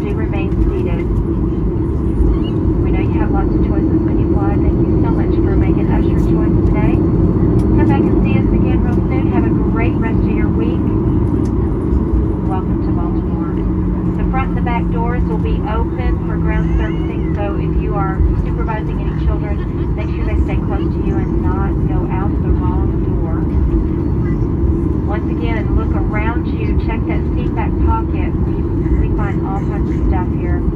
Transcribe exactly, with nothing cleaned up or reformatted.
do remain seated. We know you have lots of choices when you fly. Thank you so much for making us your choice today. Come back and see us again real soon. Have a great rest of your week. Welcome to Baltimore. The front and the back doors will be open for ground servicing, so if you are supervising any children, make sure they stay close to you and not go out the wrong door. Once again, look around you, check that seat back pocket. We, we find all kinds of stuff here.